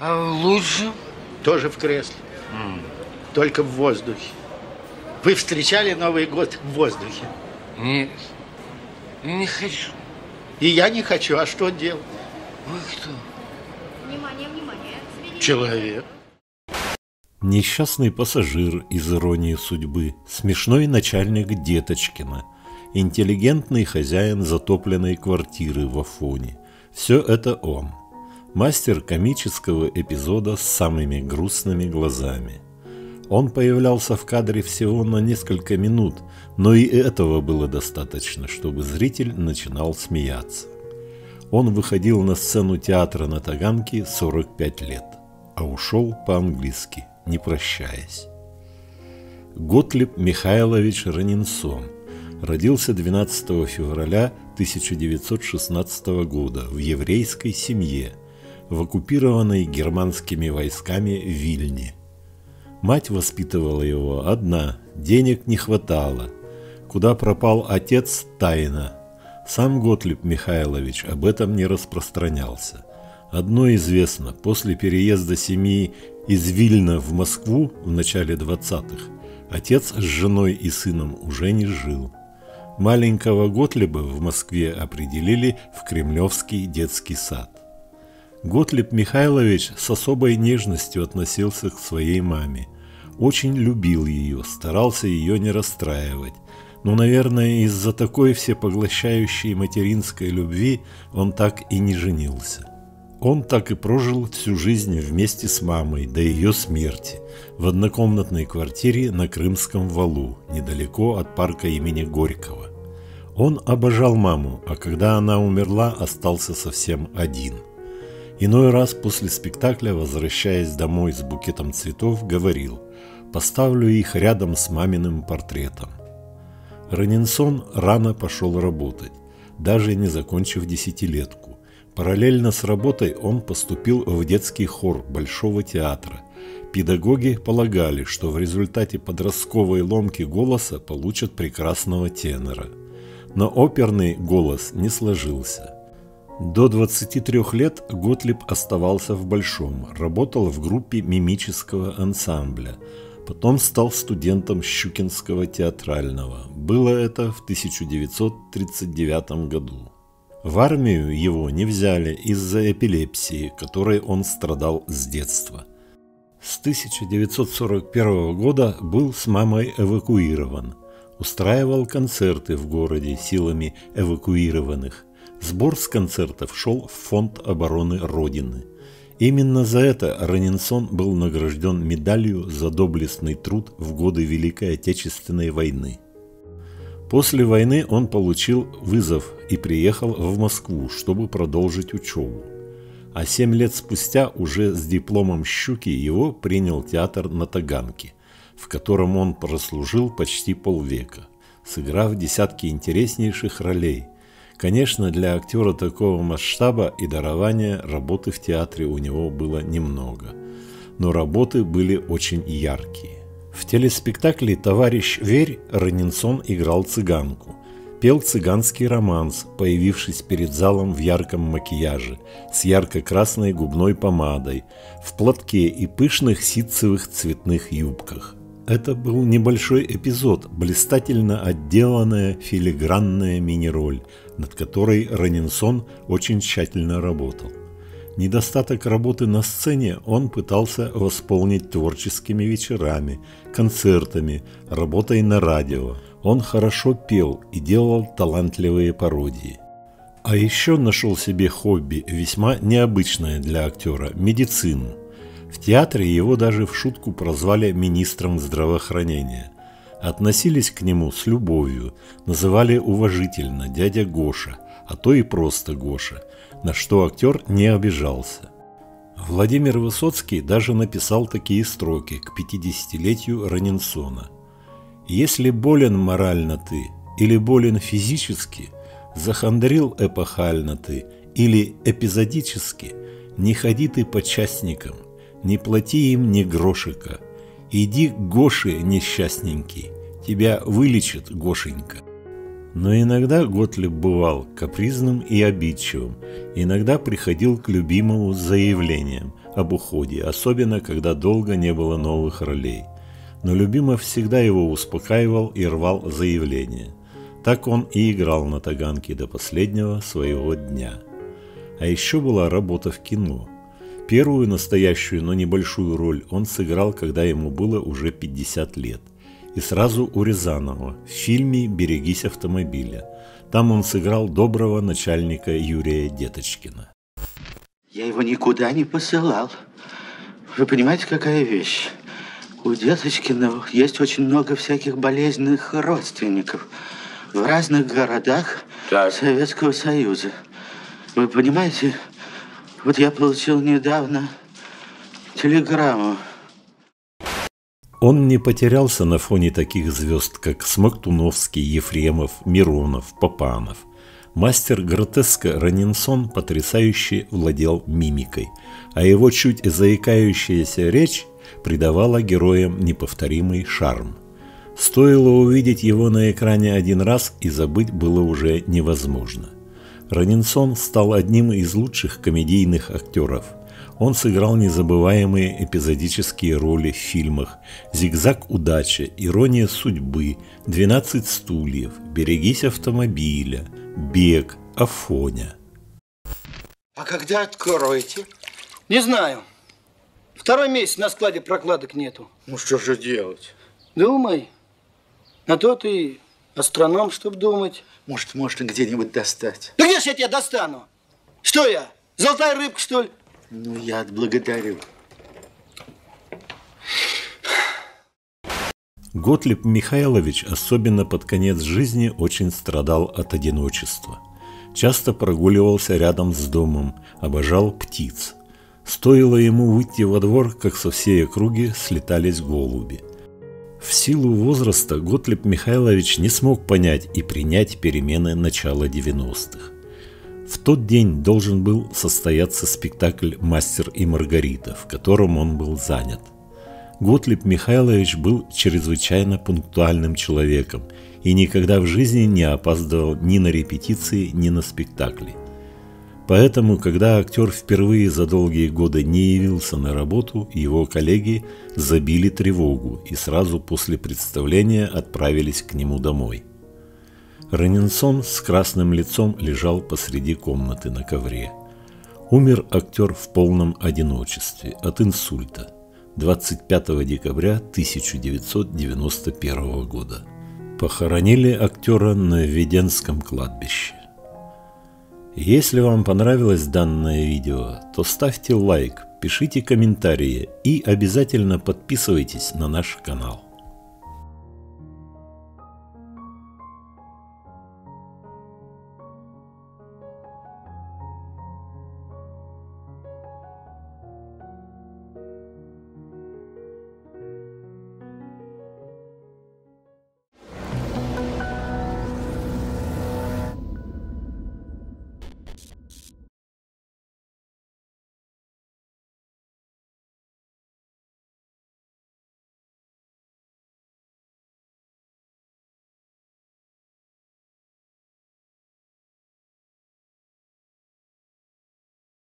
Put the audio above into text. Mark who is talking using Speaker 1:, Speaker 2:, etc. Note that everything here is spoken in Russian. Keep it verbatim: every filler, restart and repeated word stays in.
Speaker 1: А лучше?
Speaker 2: Тоже в кресле. Mm. Только в воздухе. Вы встречали Новый год в воздухе?
Speaker 1: Нет, не хочу.
Speaker 2: И я не хочу, а что делать?
Speaker 1: Вы кто?
Speaker 3: Внимание, внимание.
Speaker 2: Человек.
Speaker 4: Несчастный пассажир из «Иронии судьбы», смешной начальник Деточкина, интеллигентный хозяин затопленной квартиры в Афоне. Все это он. Мастер комического эпизода с самыми грустными глазами. Он появлялся в кадре всего на несколько минут, но и этого было достаточно, чтобы зритель начинал смеяться. Он выходил на сцену театра на Таганке сорок пять лет, а ушел по-английски, не прощаясь. Готлиб Михайлович Ранинсон родился двенадцатого февраля тысяча девятьсот шестнадцатого года в еврейской семье, в оккупированной германскими войсками Вильне. Мать воспитывала его одна, денег не хватало. Куда пропал отец – тайна. Сам Готлиб Михайлович об этом не распространялся. Одно известно, после переезда семьи из Вильна в Москву в начале двадцатых отец с женой и сыном уже не жил. Маленького Готлиба в Москве определили в Кремлевский детский сад. Готлиб Михайлович с особой нежностью относился к своей маме. Очень любил ее, старался ее не расстраивать. Но, наверное, из-за такой всепоглощающей материнской любви он так и не женился. Он так и прожил всю жизнь вместе с мамой до ее смерти в однокомнатной квартире на Крымском валу, недалеко от парка имени Горького. Он обожал маму, а когда она умерла, остался совсем один. Иной раз после спектакля, возвращаясь домой с букетом цветов, говорил: «Поставлю их рядом с маминым портретом». Ранинсон рано пошел работать, даже не закончив десятилетку. Параллельно с работой он поступил в детский хор Большого театра. Педагоги полагали, что в результате подростковой ломки голоса получат прекрасного тенора. Но оперный голос не сложился. До двадцати трёх лет Готлиб оставался в Большом, работал в группе мимического ансамбля. Потом стал студентом Щукинского театрального. Было это в тысяча девятьсот тридцать девятом году. В армию его не взяли из-за эпилепсии, которой он страдал с детства. С тысяча девятьсот сорок первого года был с мамой эвакуирован. Устраивал концерты в городе силами эвакуированных. Сбор с концертов шел в Фонд обороны Родины. Именно за это Ранинсон был награжден медалью за доблестный труд в годы Великой Отечественной войны. После войны он получил вызов и приехал в Москву, чтобы продолжить учебу. А семь лет спустя уже с дипломом Щуки его принял театр на Таганке, в котором он прослужил почти полвека, сыграв десятки интереснейших ролей. Конечно, для актера такого масштаба и дарования работы в театре у него было немного, но работы были очень яркие. В телеспектакле «Товарищ Верь» Ранинсон играл цыганку, пел цыганский романс, появившись перед залом в ярком макияже, с ярко-красной губной помадой, в платке и пышных ситцевых цветных юбках. Это был небольшой эпизод, блистательно отделанная филигранная мини-роль, над которой Ранинсон очень тщательно работал. Недостаток работы на сцене он пытался восполнить творческими вечерами, концертами, работой на радио. Он хорошо пел и делал талантливые пародии. А еще нашел себе хобби, весьма необычное для актера – медицину. В театре его даже в шутку прозвали министром здравоохранения. Относились к нему с любовью, называли уважительно дядя Гоша, а то и просто Гоша, на что актер не обижался. Владимир Высоцкий даже написал такие строки к пятидесятилетию Ранинсона: «Если болен морально ты или болен физически, захандрил эпохально ты или эпизодически, не ходи ты по частникам, не плати им ни грошика, иди к Гоше несчастненький, тебя вылечит Гошенька». Но иногда Готлиб бывал капризным и обидчивым, иногда приходил к любимому с заявлением: об уходе, особенно когда долго не было новых ролей. Но Любимов всегда его успокаивал и рвал заявление. Так он и играл на таганке до последнего своего дня. А еще была работа в кино. Первую настоящую, но небольшую роль он сыграл, когда ему было уже пятьдесят лет. И сразу у Рязанова в фильме «Берегись автомобиля». Там он сыграл доброго начальника Юрия Деточкина.
Speaker 2: Я его никуда не посылал. Вы понимаете, какая вещь? У Деточкина есть очень много всяких болезненных родственников в разных городах так. Советского Союза. Вы понимаете, вот я получил недавно телеграмму.
Speaker 4: Он не потерялся на фоне таких звезд, как Смоктуновский, Ефремов, Миронов, Папанов. Мастер гротеска Ранинсон потрясающе владел мимикой, а его чуть заикающаяся речь придавала героям неповторимый шарм. Стоило увидеть его на экране один раз, и забыть было уже невозможно. Ранинсон стал одним из лучших комедийных актеров. Он сыграл незабываемые эпизодические роли в фильмах «Зигзаг удачи», «Ирония судьбы», «двенадцать стульев», «Берегись автомобиля», «Бег», «Афоня».
Speaker 2: А когда откроете?
Speaker 5: Не знаю. Второй месяц на складе прокладок нету.
Speaker 2: Ну что же делать?
Speaker 5: Думай. На то ты астроном, чтоб думать.
Speaker 2: Может, можно где-нибудь достать?
Speaker 5: Да где ж я тебя достану? Что я, золотая рыбка, что ли?
Speaker 2: Ну, я отблагодарю.
Speaker 4: Готлиб Михайлович, особенно под конец жизни, очень страдал от одиночества. Часто прогуливался рядом с домом, обожал птиц. Стоило ему выйти во двор, как со всей округи слетались голуби. В силу возраста Готлиб Михайлович не смог понять и принять перемены начала девяностых. В тот день должен был состояться спектакль «Мастер и Маргарита», в котором он был занят. Готлиб Михайлович был чрезвычайно пунктуальным человеком и никогда в жизни не опаздывал ни на репетиции, ни на спектакли. Поэтому, когда актер впервые за долгие годы не явился на работу, его коллеги забили тревогу и сразу после представления отправились к нему домой. Ранинсон с красным лицом лежал посреди комнаты на ковре. Умер актер в полном одиночестве от инсульта двадцать пятого декабря тысяча девятьсот девяносто первого года. Похоронили актера на Введенском кладбище. Если вам понравилось данное видео, то ставьте лайк, пишите комментарии и обязательно подписывайтесь на наш канал.